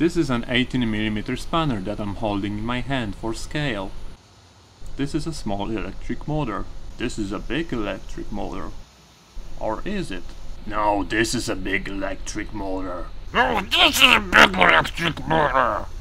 This is an 18mm spanner that I'm holding in my hand for scale. This is a small electric motor. This is a big electric motor. Or is it? No, this is a big electric motor. No, this is a big electric motor.